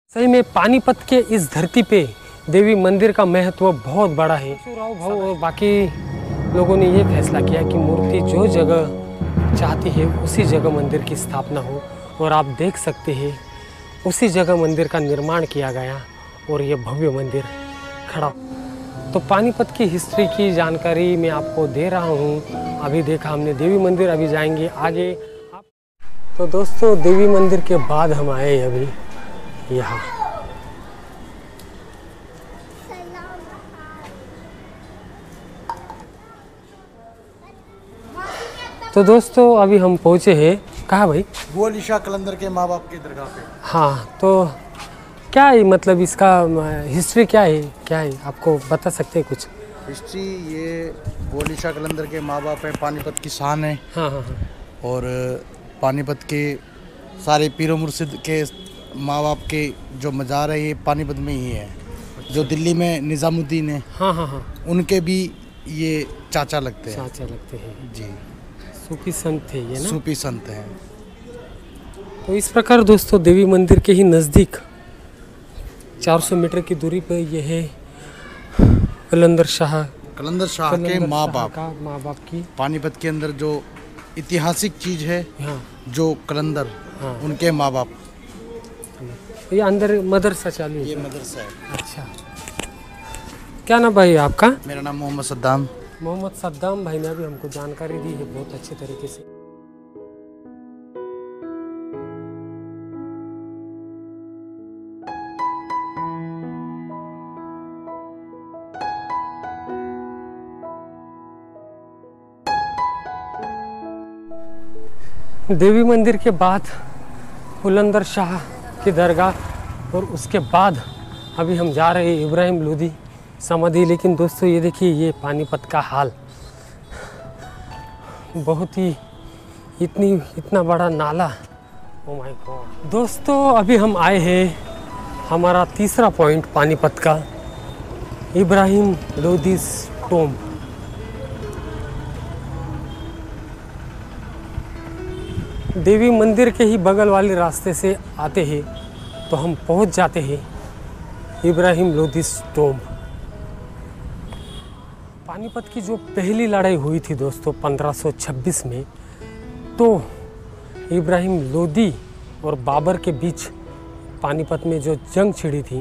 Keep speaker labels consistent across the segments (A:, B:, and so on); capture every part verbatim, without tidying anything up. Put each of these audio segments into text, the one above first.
A: सही में पानीपत के इस धरती पे देवी मंदिर का महत्व बहुत बड़ा है। राव भाव और बाकी लोगों ने ये फैसला किया कि मूर्ति जो जगह चाहती है उसी जगह मंदिर की स्थापना हो, और आप देख सकते हैं उसी जगह मंदिर का निर्माण किया गया और ये भव्य मंदिर खड़ा। तो पानीपत की हिस्ट्री की जानकारी मैं आपको दे रहा हूँ। अभी देखा हमने देवी मंदिर, अभी जाएंगे आगे। तो दोस्तों देवी मंदिर के बाद हम आए अभी यहाँ। तो दोस्तों अभी हम पहुँचे हैं कहाँ भाई?
B: वो अली शाह कलंदर के माँ बाप की दरगाह पे।
A: हाँ, तो क्या है मतलब इसका हिस्ट्री क्या है, क्या है आपको बता सकते हैं कुछ?
B: हिस्ट्री ये वो अली शाह कलंदर के माँ बाप हैं, पानीपत की शान है।
A: हाँ हाँ हाँ।
B: और पानीपत के सारे पीरो मुर्शिद के माँ बाप के जो मज़ार है ये पानीपत में ही है। जो दिल्ली में निज़ामुद्दीन है,
A: हाँ हाँ हाँ,
B: उनके भी ये चाचा लगते हैं।
A: चाचा लगते हैं
B: जी,
A: सूफी संत थे ये ना?
B: सूफी संत हैं।
A: तो इस प्रकार दोस्तों देवी मंदिर के ही नज़दीक चार सौ मीटर की दूरी पर यह है कलंदर शाह
B: कलंदर शाह के माँ बाप
A: का माँ बाप की
B: पानीपत के अंदर जो ऐतिहासिक चीज़ है,
A: हाँ
B: जो कलंदर,
A: हाँ,
B: उनके माँ बाप।
A: ये अंदर मदरसा चालू है?
B: ये मदरसा है।
A: अच्छा, क्या नाम भाई आपका?
B: मेरा नाम मोहम्मद सद्दाम।
A: मोहम्मद सद्दाम भाई ने भी हमको जानकारी दी है बहुत अच्छे तरीके से। देवी मंदिर के बाद बुलंदर शाह की दरगाह और उसके बाद अभी हम जा रहे हैं इब्राहिम लोदी समाधि। लेकिन दोस्तों ये देखिए ये पानीपत का हाल, बहुत ही इतनी इतना बड़ा नाला, ओ माय गॉड। दोस्तों अभी हम आए हैं हमारा तीसरा पॉइंट पानीपत का, इब्राहिम लोदी टॉम्ब। देवी मंदिर के ही बगल वाले रास्ते से आते हैं तो हम पहुंच जाते हैं इब्राहिम लोदी टॉम्ब। पानीपत की जो पहली लड़ाई हुई थी दोस्तों पंद्रह सौ छब्बीस में, तो इब्राहिम लोदी और बाबर के बीच पानीपत में जो जंग छिड़ी थी,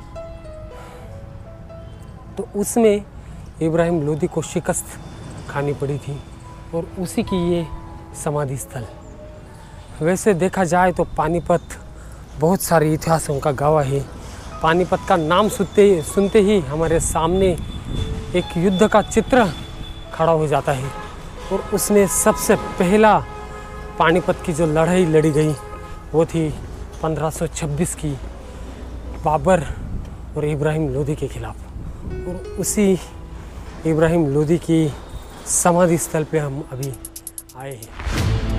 A: तो उसमें इब्राहिम लोदी को शिकस्त खानी पड़ी थी और उसी की ये समाधि स्थल। वैसे देखा जाए तो पानीपत बहुत सारे इतिहासों का गवाह है। पानीपत का नाम सुनते सुनते ही हमारे सामने एक युद्ध का चित्र खड़ा हो जाता है, और उसमें सबसे पहला पानीपत की जो लड़ाई लड़ी गई वो थी पंद्रह सौ छब्बीस की, बाबर और इब्राहिम लोदी के खिलाफ। और उसी इब्राहिम लोदी की समाधि स्थल पे हम अभी आए हैं।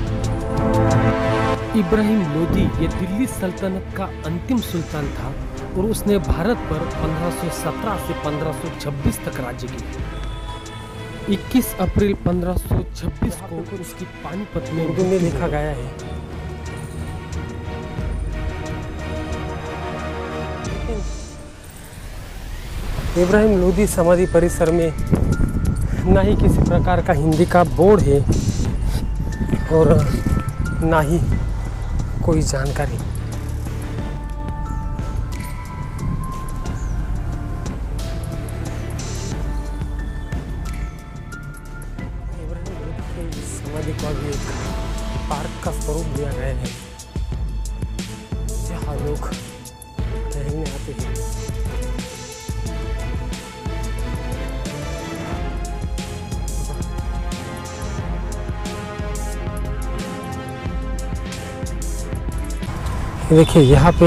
A: इब्राहिम लोदी ये दिल्ली सल्तनत का अंतिम सुल्तान था और उसने भारत पर पंद्रह सौ सत्रह से पंद्रह सौ छब्बीस तक राज्य किया। इक्कीस अप्रैल पंद्रह सौ छब्बीस को उसकी पानीपत में उर्दू में लिखा गया है। इब्राहिम लोदी समाधि परिसर में ना ही किसी प्रकार का हिंदी का बोर्ड है और ना ही कोई जानकारी। समाधि को अभी एक पार्क का स्वरूप दिया गया है जहाँ लोग टहलने आते हैं। देखिए यहाँ पे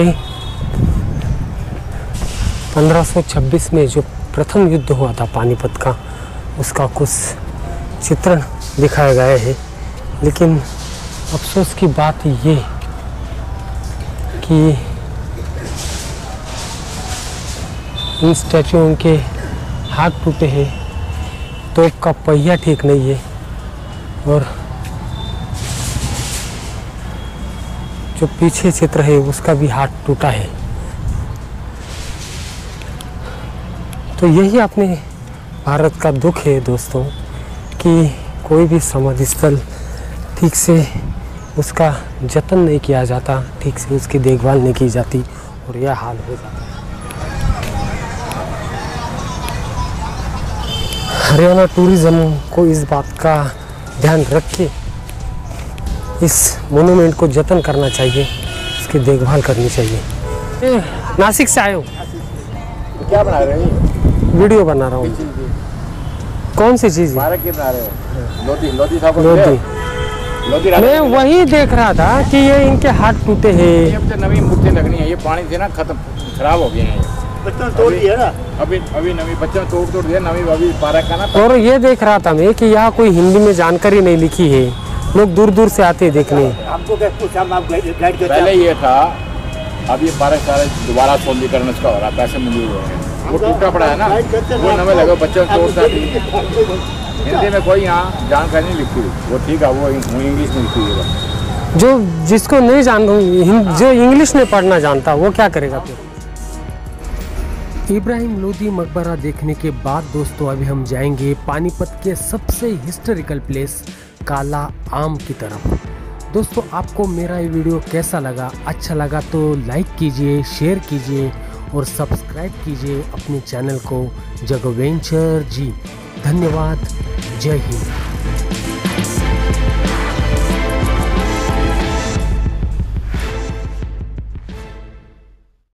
A: पंद्रह सौ छब्बीस में जो प्रथम युद्ध हुआ था पानीपत का, उसका कुछ चित्रण दिखाया गया है। लेकिन अफसोस की बात ये कि इन स्टैचुओं के हाथ टूटे हैं, तोप का पहिया ठीक नहीं है, और जो पीछे चित्र है उसका भी हाथ टूटा है। तो यही अपने भारत का दुख है दोस्तों कि कोई भी समाधि स्थल ठीक से उसका जतन नहीं किया जाता, ठीक से उसकी देखभाल नहीं की जाती और यह हाल हो जाता है। हरियाणा टूरिज्म को इस बात का ध्यान रख के इस मोनूमेंट को जतन करना चाहिए, इसकी देखभाल करनी चाहिए। ए, नासिक से आए हो?
C: क्या बना रहे हो?
A: वीडियो बना रहा हूँ। कौन सी चीज़?
C: बना रहे हो? लोधी लोधी साहब
A: लोधी
C: लोधी
A: मैं वही देख रहा था कि ये इनके हाथ टूटे हैं।
C: ये नवी मूर्ति लगनी है, ये पानी से ना खत्म खराब हो गए हैं। बच्चों ने तोड़ दिया ना, अभी अभी नवी बच्चों ने तोड़ तोड़ दिया नवी अभी पार्क का ना।
A: और ये देख रहा था मैं कि यहाँ कोई हिंदी में जानकारी नहीं लिखी है, लोग दूर दूर से आते हैं देखने।
C: आपको क्या पूछा? आप गाइड पहले ये था, अब ये पार्क सारे दोबारा सौंदर्यीकरण इसका हो रहा, पैसे मंजूर हो रहे हैं। वो टूटा पड़ा है ना, वो नवे लगे बच्चों ने तोड़ता नहीं। हिंदी में कोई यहाँ जानकारी नहीं लिखी, वो ठीक है, वो इंग्लिश में लिखी है।
A: जो जिसको नहीं जान जो इंग्लिश में पढ़ना जानता वो क्या करेगा फिर? इब्राहिम लोदी मकबरा देखने के बाद दोस्तों अभी हम जाएंगे पानीपत के सबसे हिस्टोरिकल प्लेस काला आम की तरफ। दोस्तों आपको मेरा ये वीडियो कैसा लगा? अच्छा लगा तो लाइक कीजिए, शेयर कीजिए और सब्सक्राइब कीजिए अपने चैनल को जगवेंचर जी। धन्यवाद। जय हिंद।